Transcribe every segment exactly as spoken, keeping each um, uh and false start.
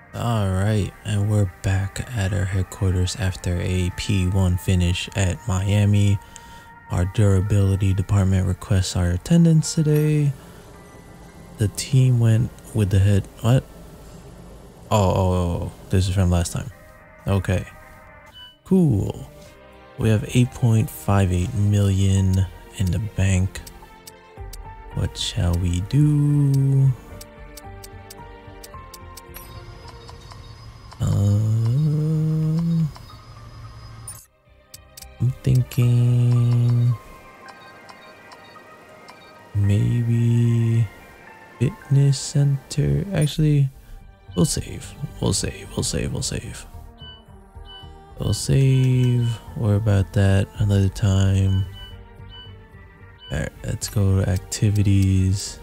Alright, and we're back at our headquarters after a P one finish at Miami. Our durability department requests our attendance today. The team went with the head. What? Oh, oh, oh, this is from last time. Okay. Cool. We have eight point five eight million in the bank. What shall we do? Um, I'm thinking maybe fitness center. Actually, we'll save. We'll save. We'll save. We'll save. We'll save. Worry about that another time. Alright, let's go to activities.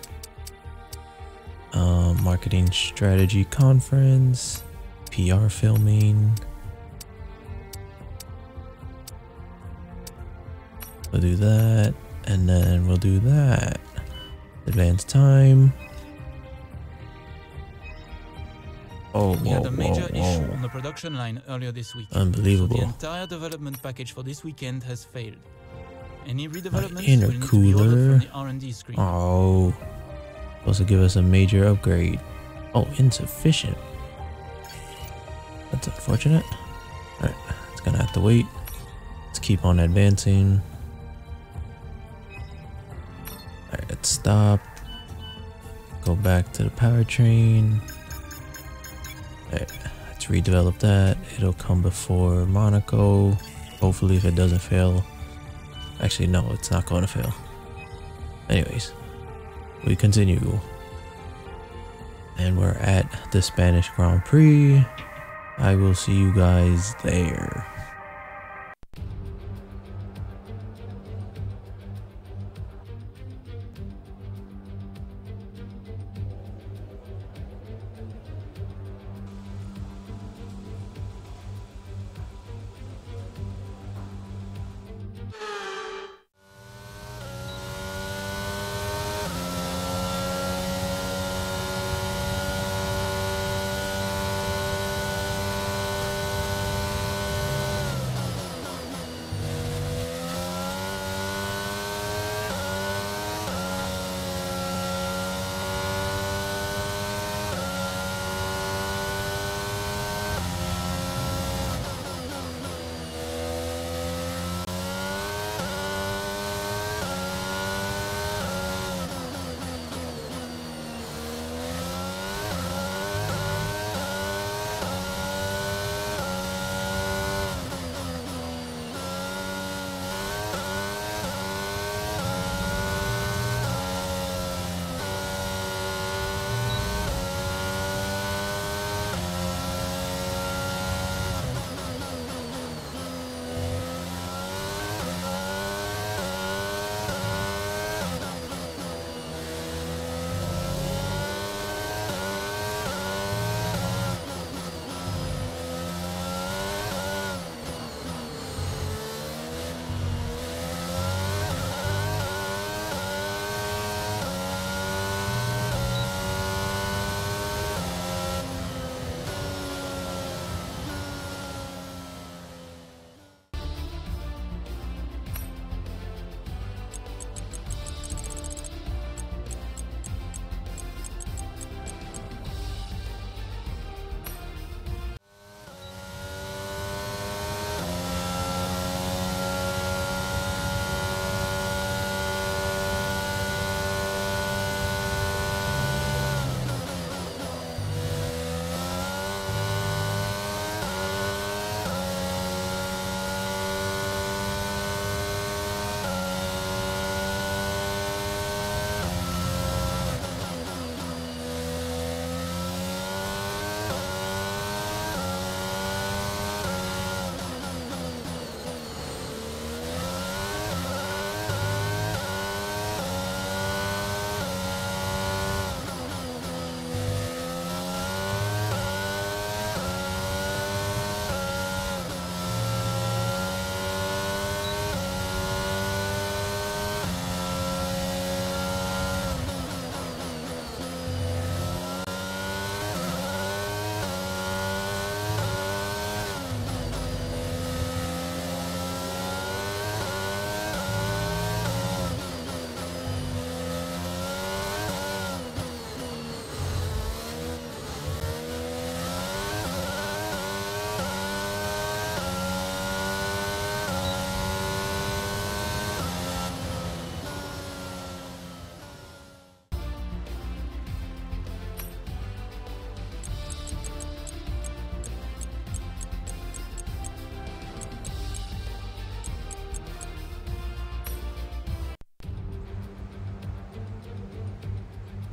Um, marketing strategy conference. P R filming. We'll do that, and then we'll do that. Advanced time. Oh, We whoa, had a major whoa, whoa. issue on the production line earlier this week. Unbelievable. So the entire development package for this weekend has failed. Any redevelopments inner will need to be ordered cooler. from the R and D screen. Oh, supposed to give us a major upgrade. Oh, insufficient. That's unfortunate. Alright, it's gonna have to wait. Let's keep on advancing. Alright, let's stop. Go back to the powertrain. Alright, let's redevelop that. It'll come before Monaco. Hopefully, if it doesn't fail. Actually, no, it's not going to fail. Anyways, we continue. And we're at the Spanish Grand Prix. I will see you guys there.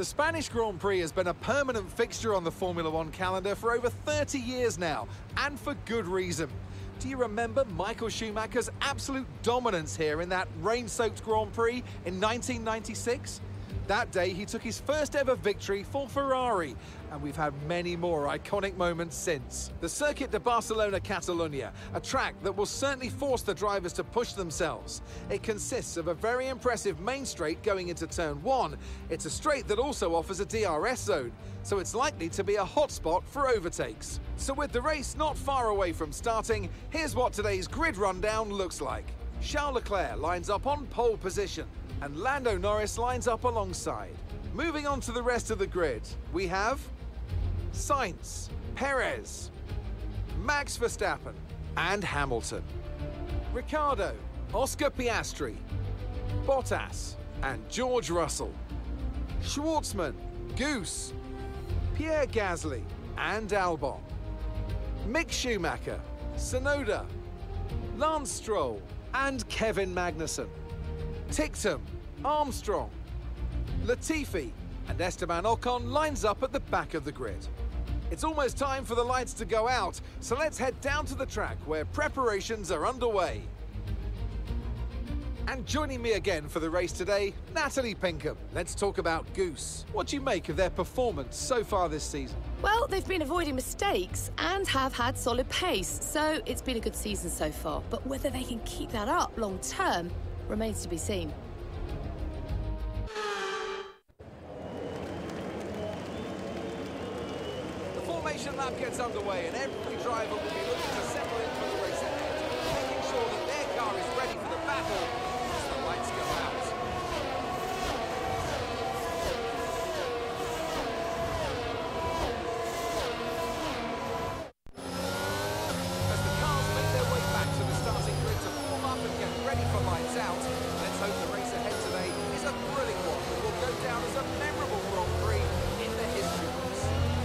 The Spanish Grand Prix has been a permanent fixture on the Formula One calendar for over thirty years now, and for good reason. Do you remember Michael Schumacher's absolute dominance here in that rain-soaked Grand Prix in nineteen ninety-six? That day, he took his first ever victory for Ferrari, and we've had many more iconic moments since. The Circuit de Barcelona-Catalunya, a track that will certainly force the drivers to push themselves. It consists of a very impressive main straight going into turn one. It's a straight that also offers a D R S zone, so it's likely to be a hotspot for overtakes. So with the race not far away from starting, here's what today's grid rundown looks like. Charles Leclerc lines up on pole position, and Lando Norris lines up alongside. Moving on to the rest of the grid, we have Sainz, Perez, Max Verstappen, and Hamilton. Ricciardo, Oscar Piastri, Bottas, and George Russell. Schwartzman, Goose, Pierre Gasly, and Albon. Mick Schumacher, Tsunoda, Lance Stroll, and Kevin Magnussen. Tictum, Armstrong, Latifi, and Esteban Ocon lines up at the back of the grid. It's almost time for the lights to go out, so let's head down to the track where preparations are underway. And joining me again for the race today, Natalie Pinkham. Let's talk about Goose. What do you make of their performance so far this season? Well, they've been avoiding mistakes and have had solid pace, so it's been a good season so far. But whether they can keep that up long term remains to be seen. The formation lap gets underway and every driver will be looking to settle in for the race ahead, making sure that their car is ready for the battle as the lights go out. As the cars make their way back to the starting grid to form up and get ready for lights out, let's hope the race ahead today is a thrilling one that will go down as a memorable Grand Prix in the history books.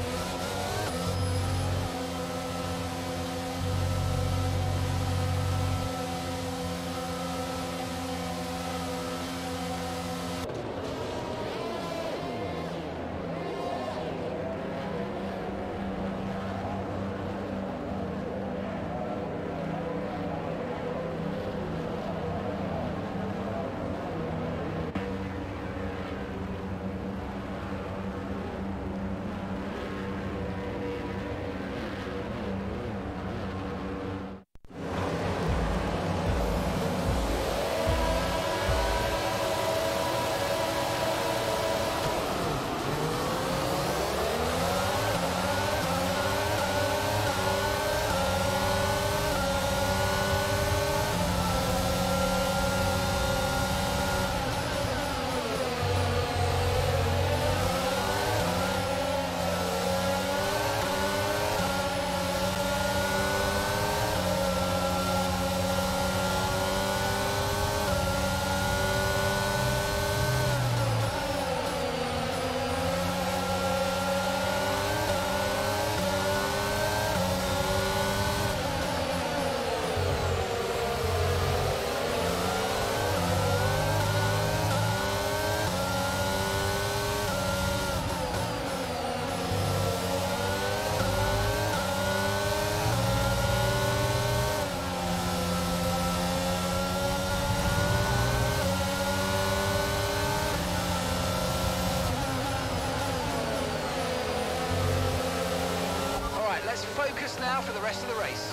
Let's focus now for the rest of the race.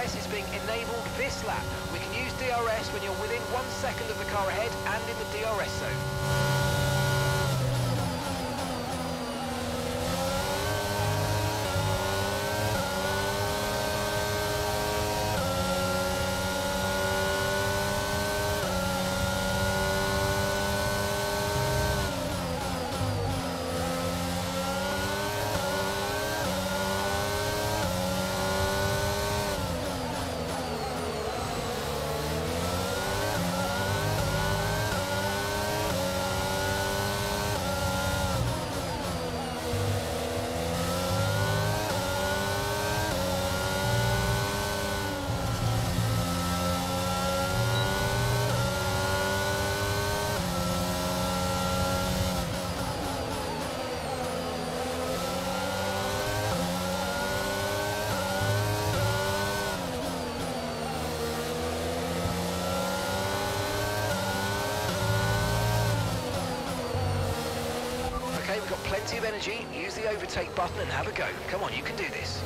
S is being enabled this lap. We can use D R S when you're within one second of the car ahead and in the D R S zone. Okay, we've got plenty of energy. Use the overtake button and have a go. Come on, you can do this.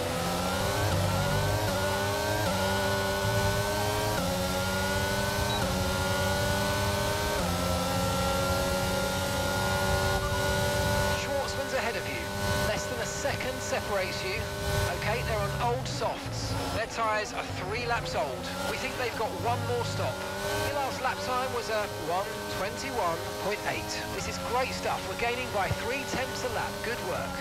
Schwartzman's ahead of you. Less than a second separates you. Okay, they're on old softs. Their tyres are three laps old. We think they've got one more stop. Your last lap time was a one twenty-one point eight. This is great stuff. We're gaining by three tenths a lap. Good work.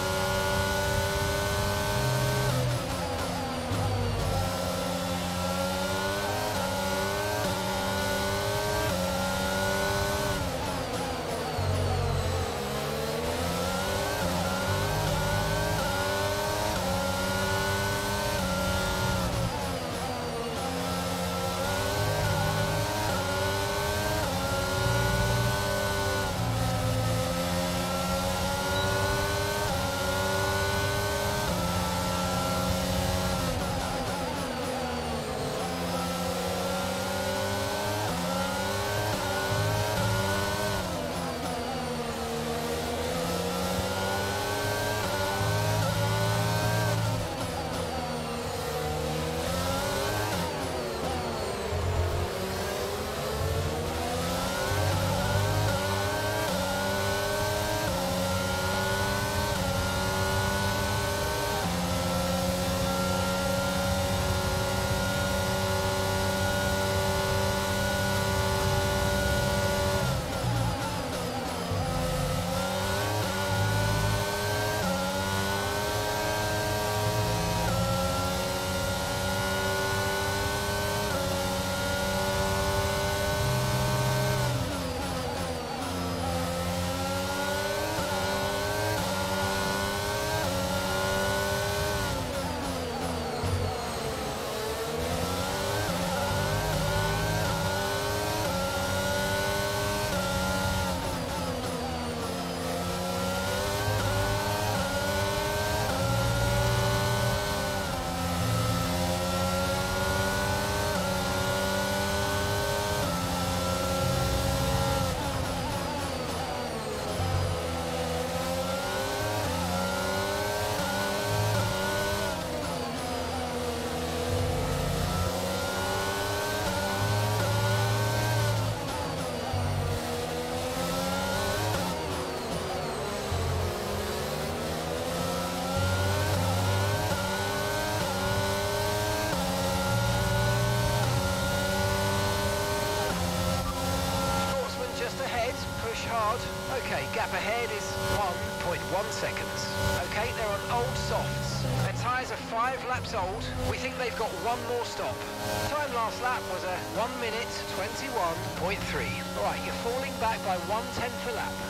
Okay, gap ahead is one point one seconds. Okay, they're on old softs. Their tyres are five laps old. We think they've got one more stop. Time last lap was a one minute twenty-one point three. All right, you're falling back by one tenth a lap.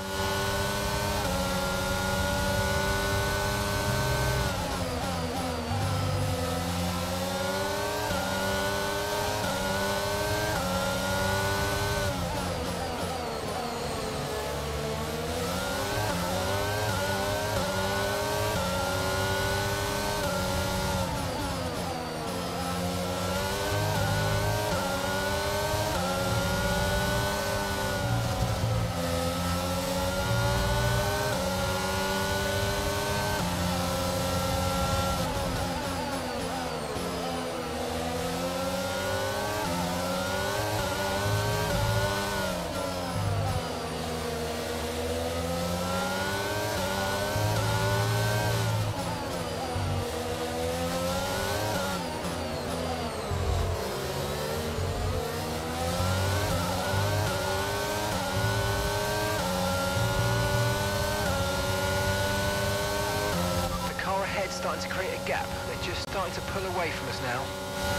starting to create a gap. They're just starting to pull away from us now.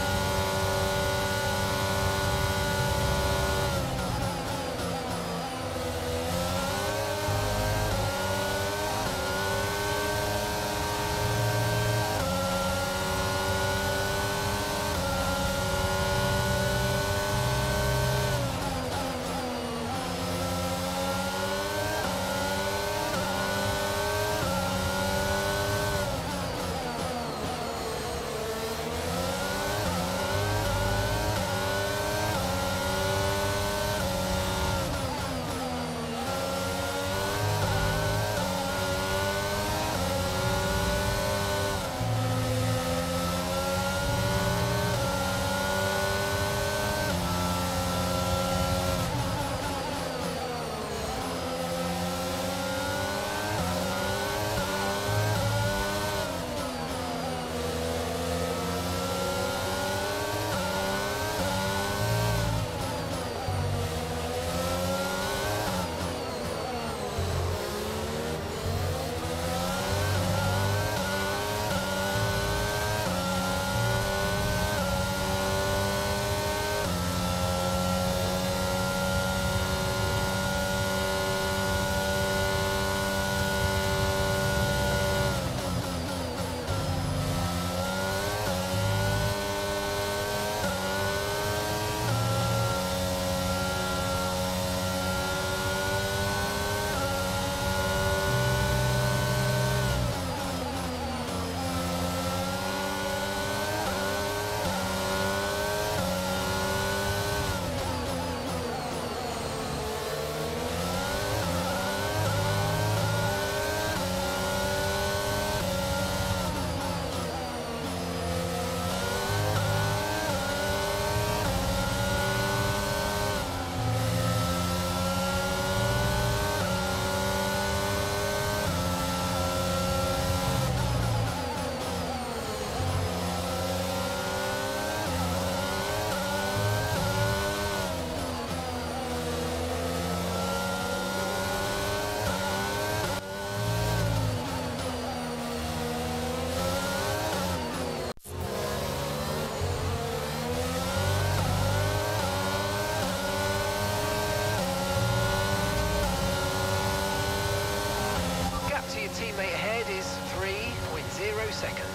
Teammate ahead is three point zero seconds.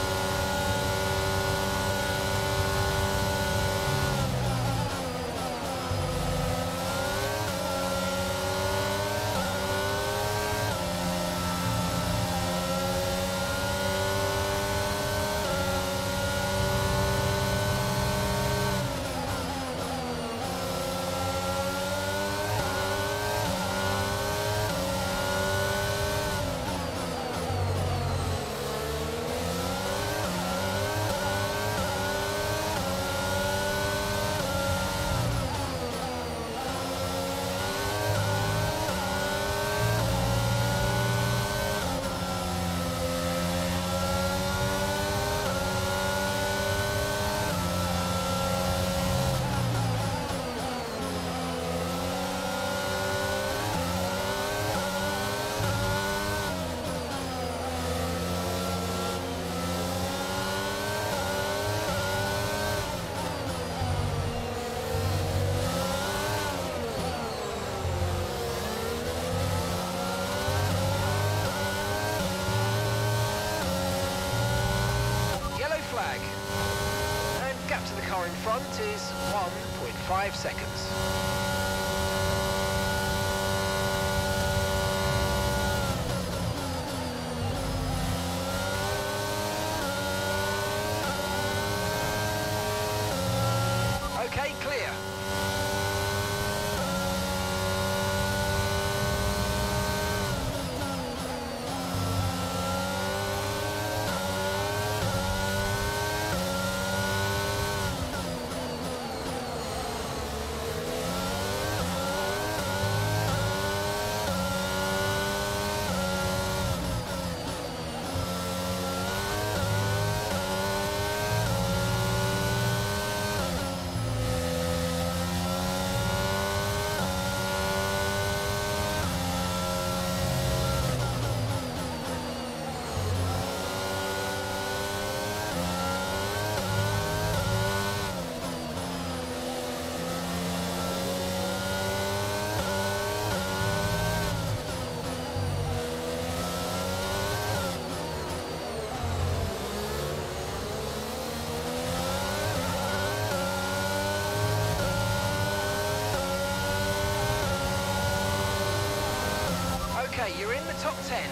In front is one point five seconds. Okay, clear. Okay, you're in the top ten.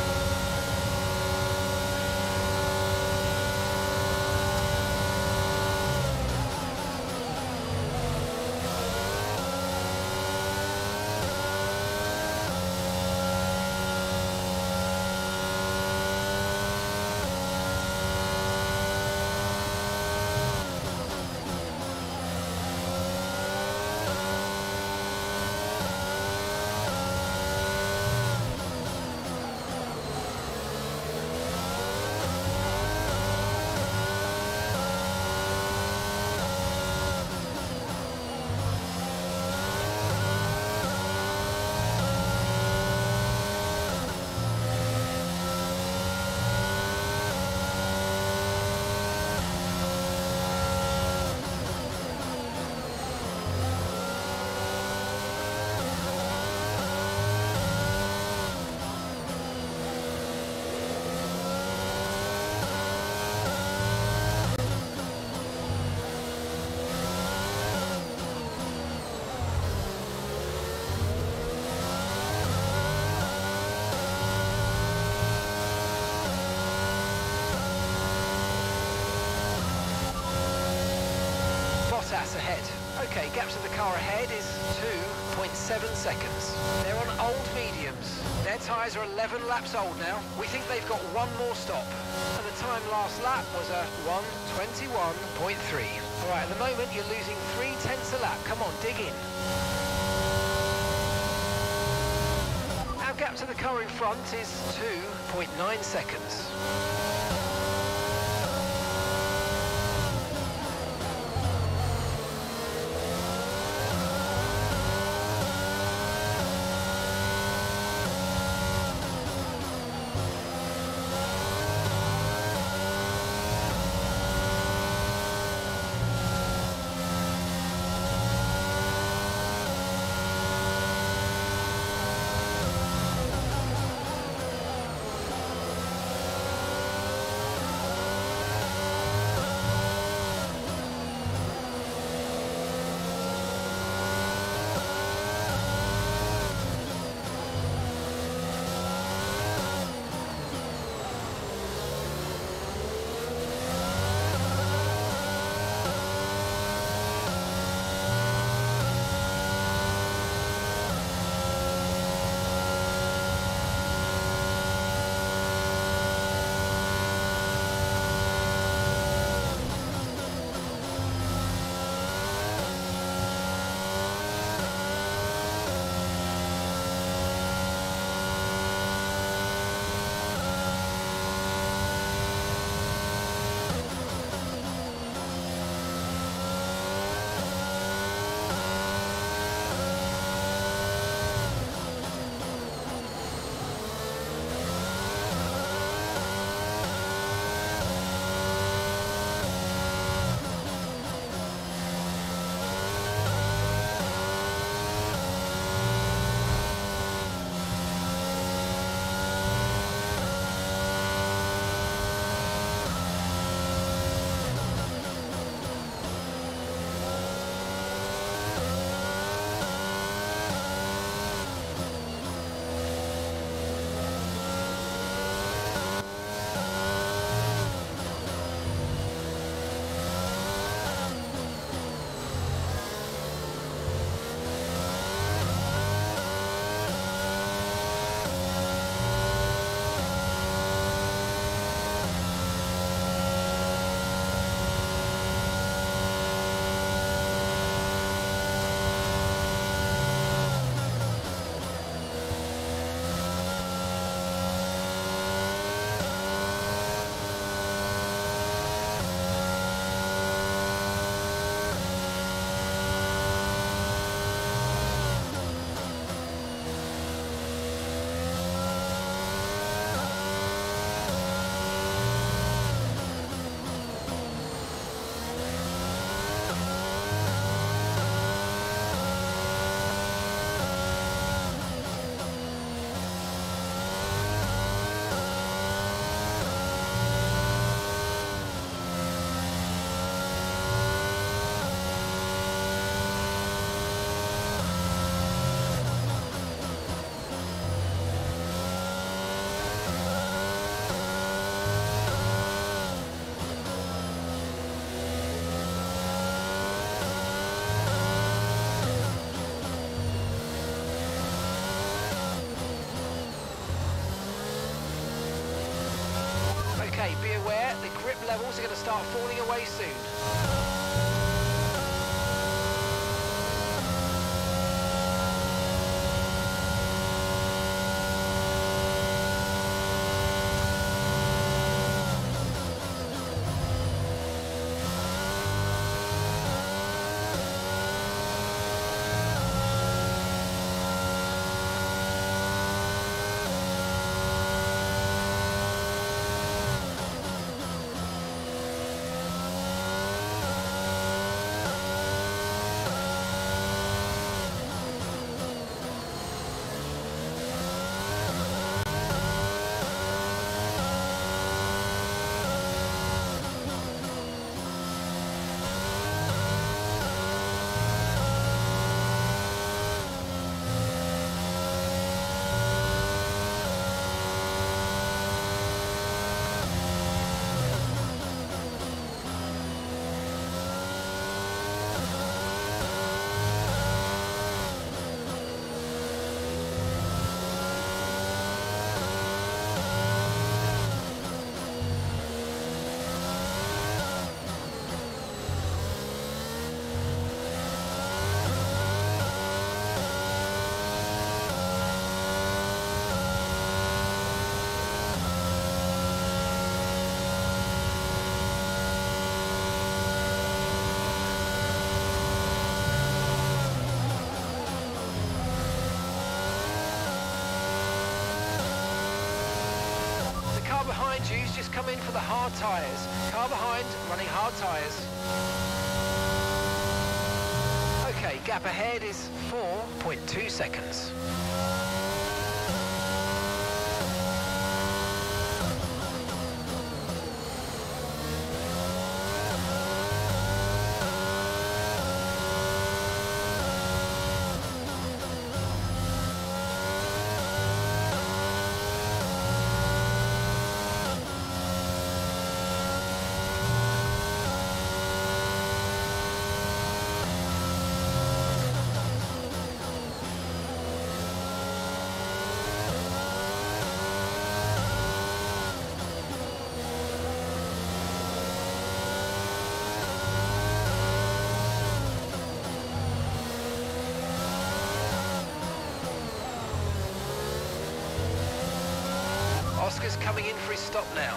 Bottas ahead. Okay, gap to the car ahead is two point seven seconds. They're on old mediums. Their tyres are eleven laps old now. We think they've got one more stop. And the time last lap was a one twenty-one point three. All right, at the moment you're losing three tenths a lap. Come on, dig in. Our gap to the car in front is two point nine seconds. Okay, be aware, the grip levels are going to start falling away soon. Behind you's just come in for the hard tyres. Car behind, running hard tyres. Okay, gap ahead is four point two seconds. Oscar's coming in for his stop now.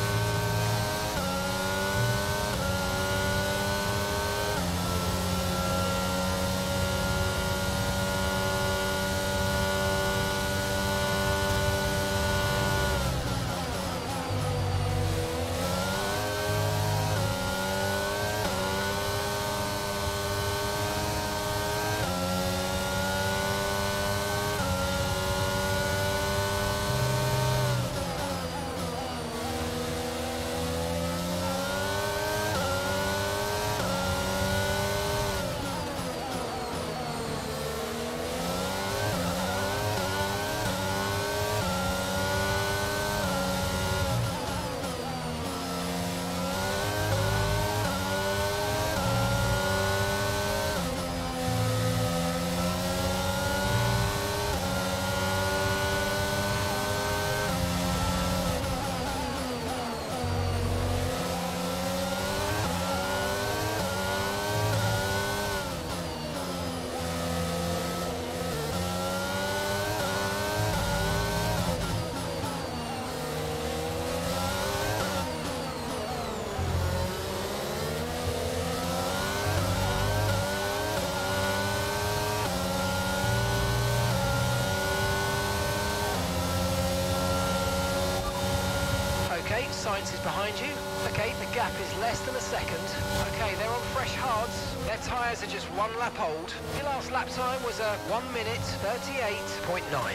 Okay, Sainz is behind you. Okay, the gap is less than a second. Okay, they're on fresh hards. Their tyres are just one lap old. Your last lap time was a one minute thirty-eight point nine.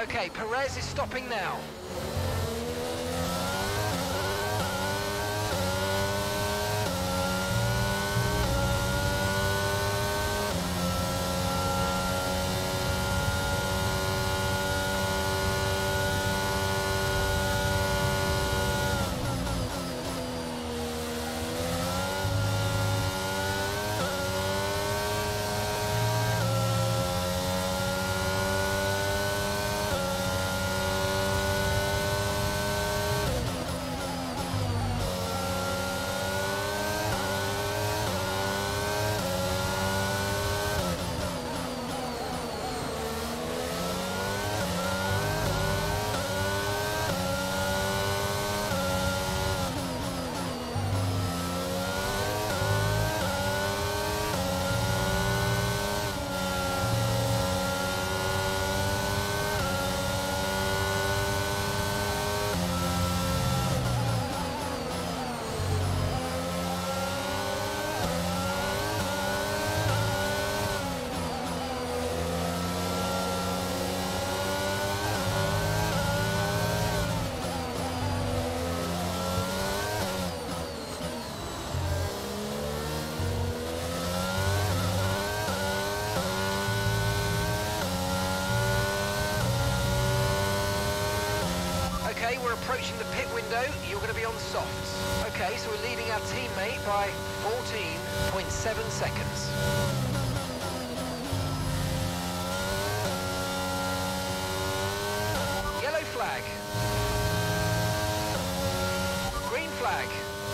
Okay, Perez is stopping now. Okay, we're approaching the pit window. You're going to be on softs. Okay, so we're leading our teammate by fourteen point seven seconds. Yellow flag. Green flag.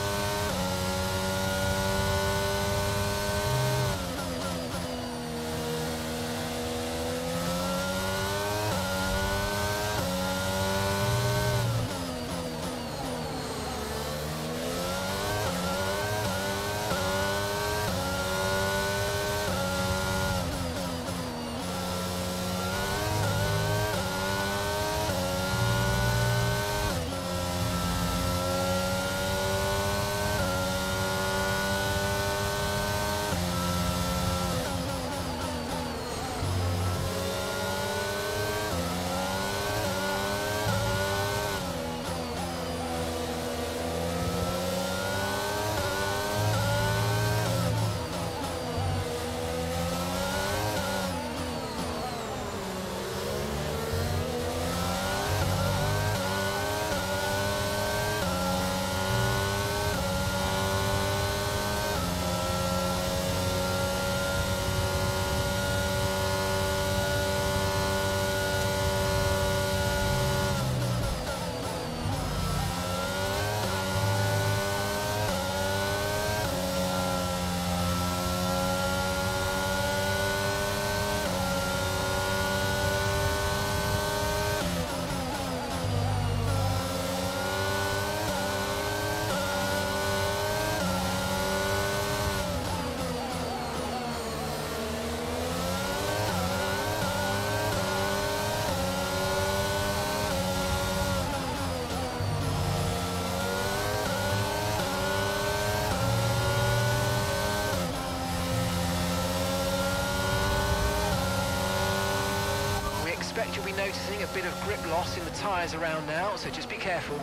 You'll be noticing a bit of grip loss in the tyres around now, so just be careful.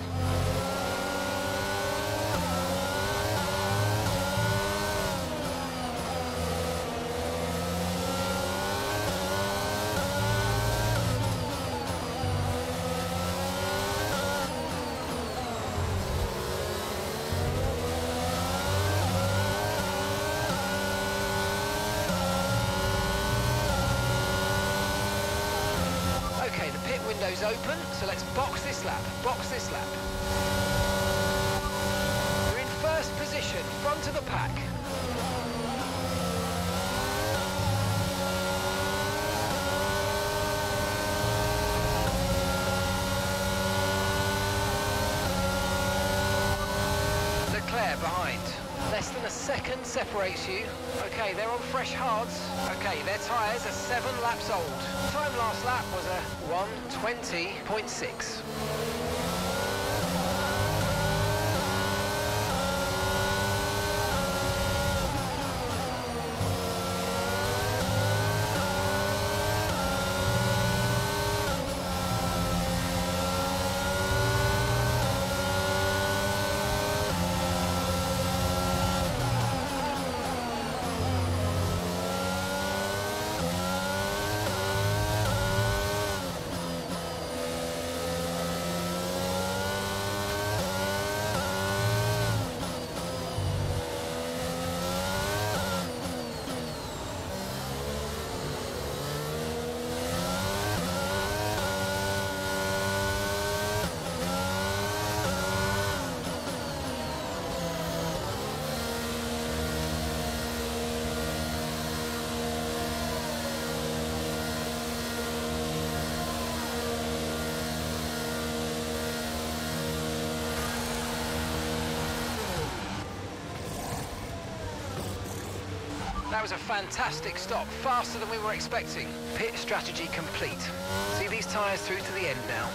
Window's open, so let's box this lap, box this lap. We're in first position, front of the pack. Leclerc behind. Less than a second separates you. Okay, they're on fresh hards. Okay, their tyres are seven laps old. Time last lap was a one twenty point six. That was a fantastic stop, faster than we were expecting. Pit strategy complete. See these tyres through to the end now.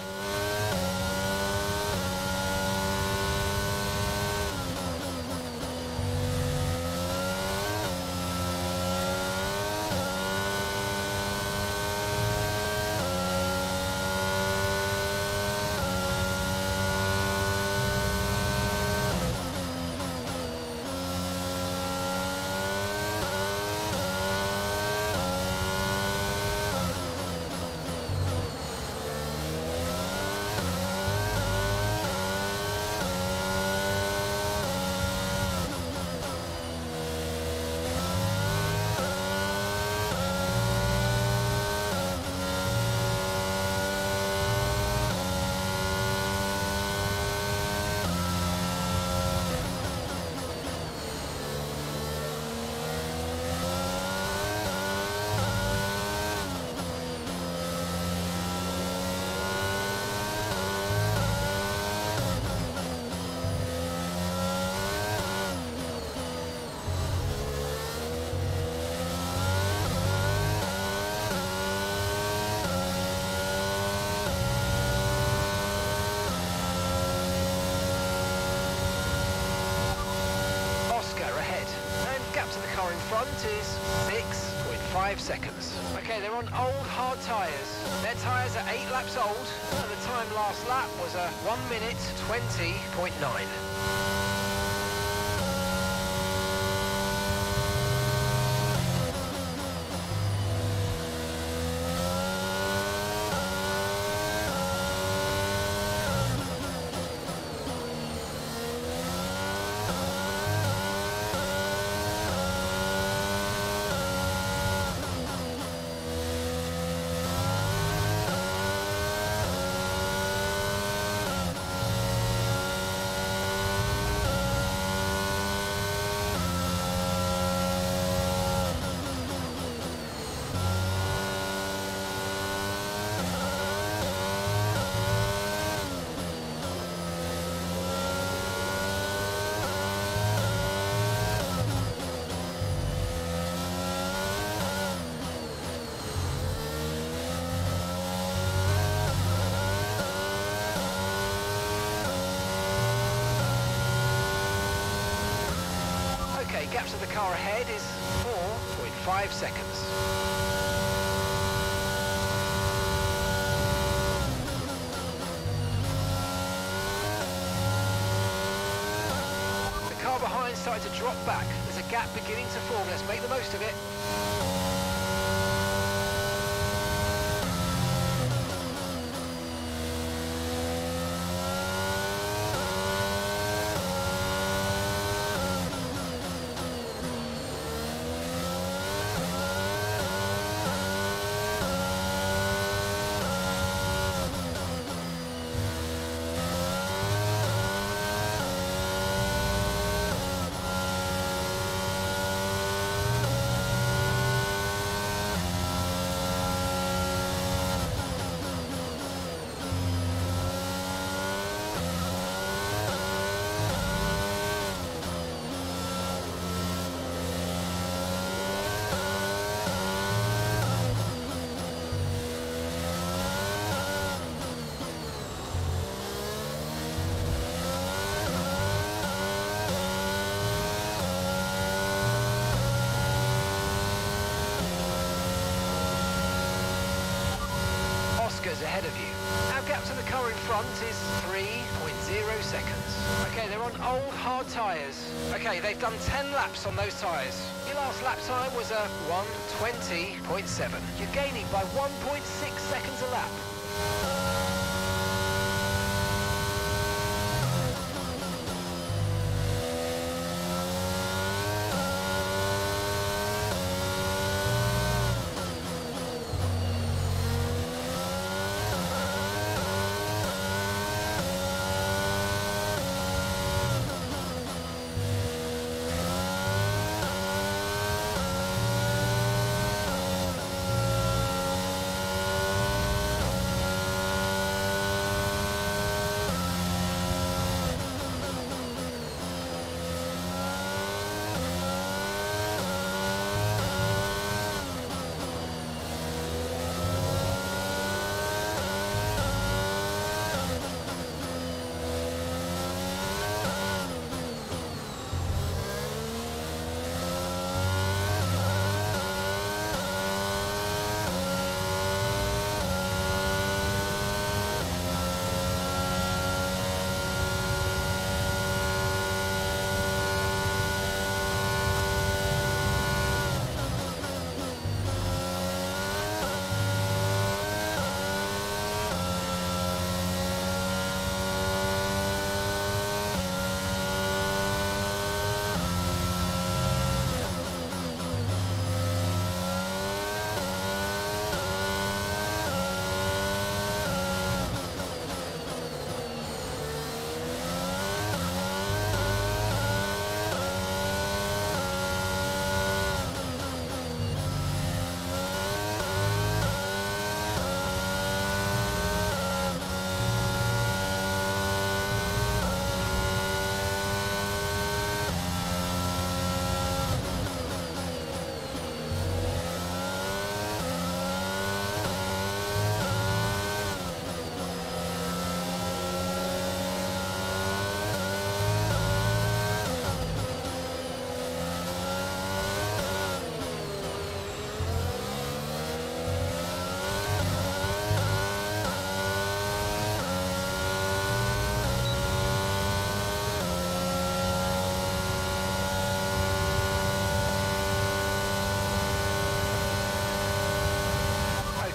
Is six point five seconds. Okay, they're on old hard tyres. Their tyres are eight laps old, and the time last lap was a one minute twenty point nine. Gap to the car ahead is four point five seconds. The car behind started to drop back. There's a gap beginning to form. Let's make the most of it. Ahead of you. Our gap to the car in front is three point zero seconds. Okay, they're on old hard tyres. Okay, they've done ten laps on those tyres. Your last lap time was a one twenty point seven. You're gaining by one point six seconds a lap.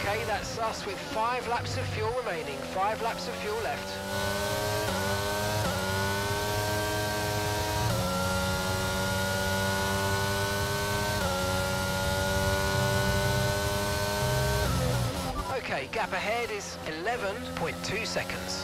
Okay, that's us with five laps of fuel remaining. Five laps of fuel left. Okay, gap ahead is eleven point two seconds.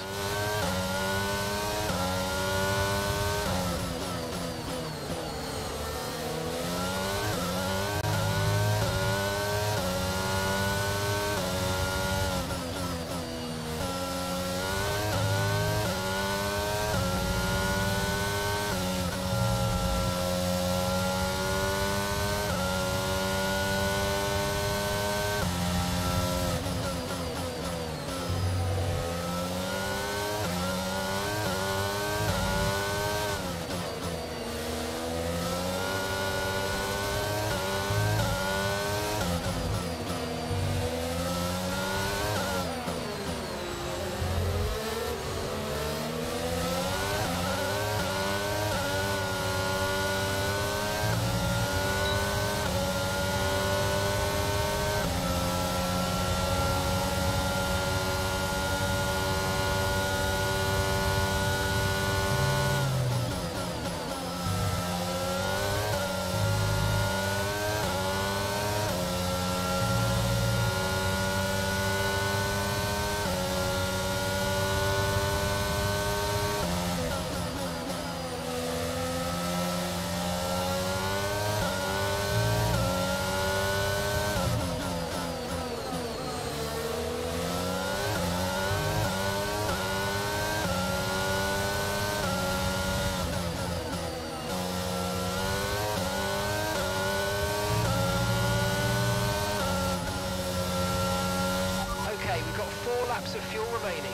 Of fuel remaining.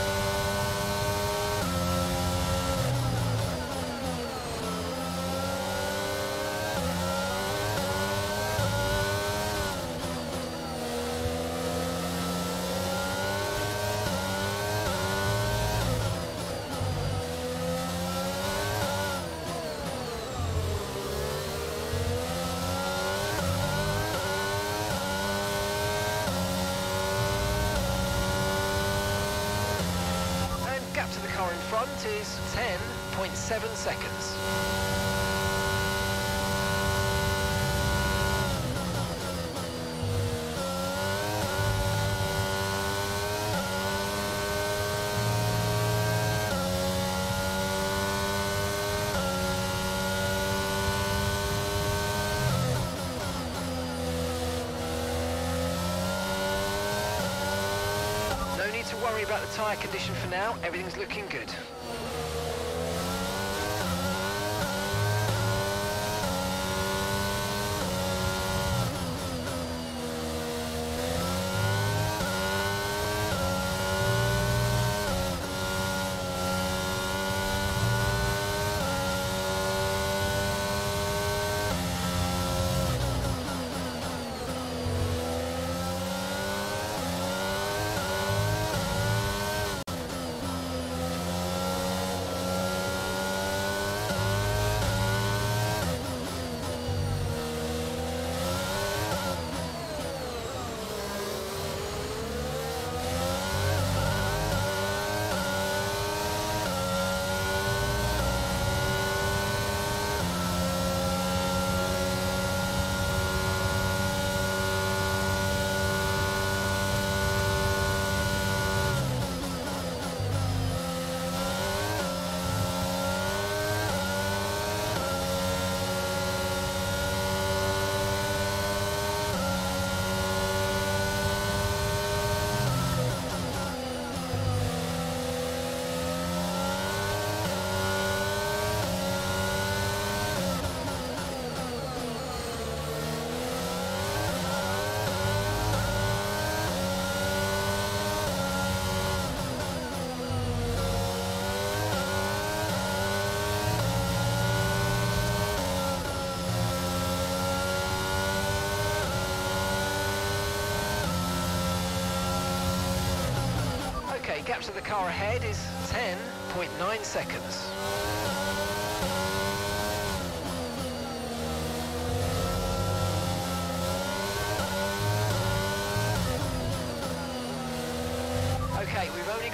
Front is ten point seven seconds. No need to worry about the tyre condition for now, everything's looking good. Gap to the car ahead is ten point nine seconds.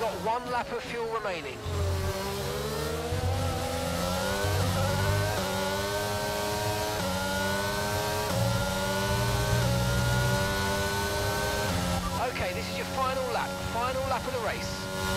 got one lap of fuel remaining. Okay, this is your final lap, final lap of the race.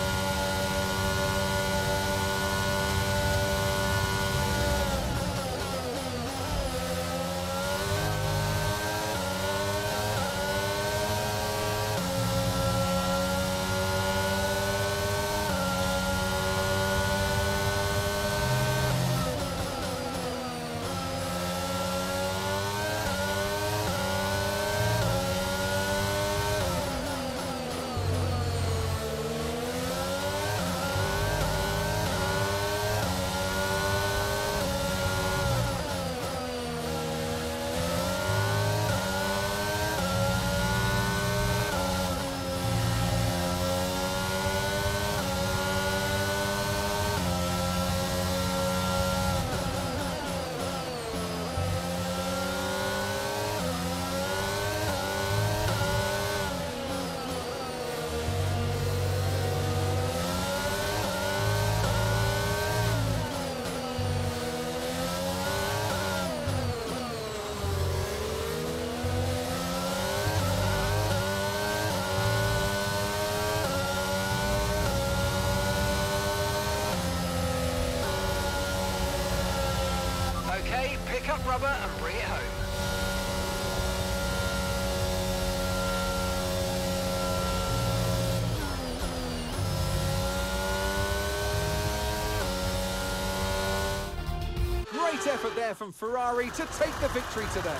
Okay, pick up rubber and bring it home. Great effort there from Ferrari to take the victory today.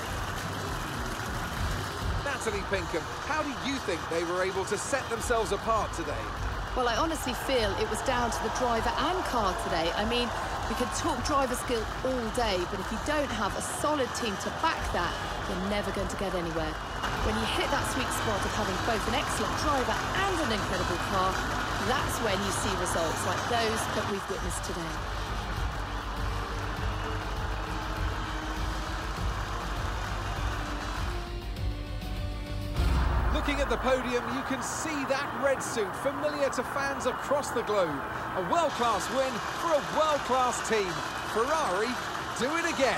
Natalie Pinkham, how do you think they were able to set themselves apart today? Well, I honestly feel it was down to the driver and car today. I mean, we could talk driver skill all day, but if you don't have a solid team to back that, you're never going to get anywhere. When you hit that sweet spot of having both an excellent driver and an incredible car, that's when you see results like those that we've witnessed today. Looking at the podium, you can see that red suit familiar to fans across the globe. A world-class win for a world-class team. Ferrari, do it again.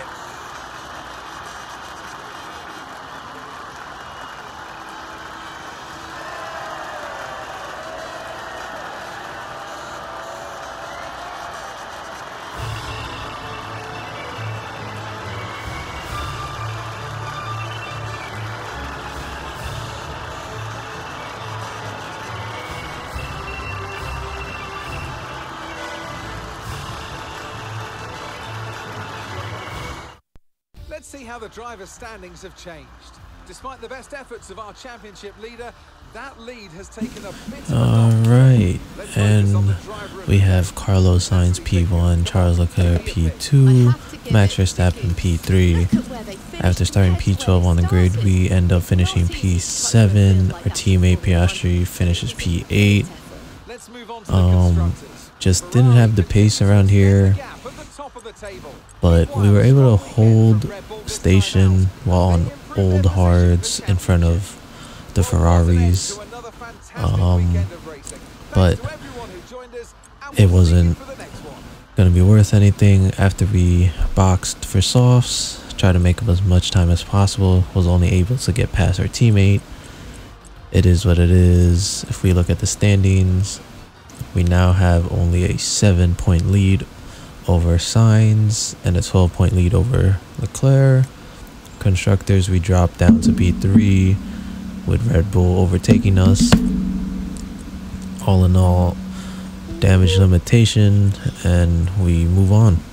Let's see how the driver's standings have changed. Despite the best efforts of our championship leader, that lead has taken a bit of a All right, and we have Carlos Sainz P one, Charles Leclerc P two, Max Verstappen P three. After starting P twelve on the grid, we end up finishing P seven. Our teammate Piastri finishes P eight. Um, just didn't have the pace around here, but we were able to hold station while on old hards in front of the Ferraris. Um, but it wasn't gonna be worth anything. After we boxed for softs, tried to make up as much time as possible, was only able to get past our teammate. It is what it is. If we look at the standings, we now have only a seven point lead over Sainz and a twelve point lead over Leclerc. Constructors, we dropped down to P three with Red Bull overtaking us. All in all, damage limitation, and we move on.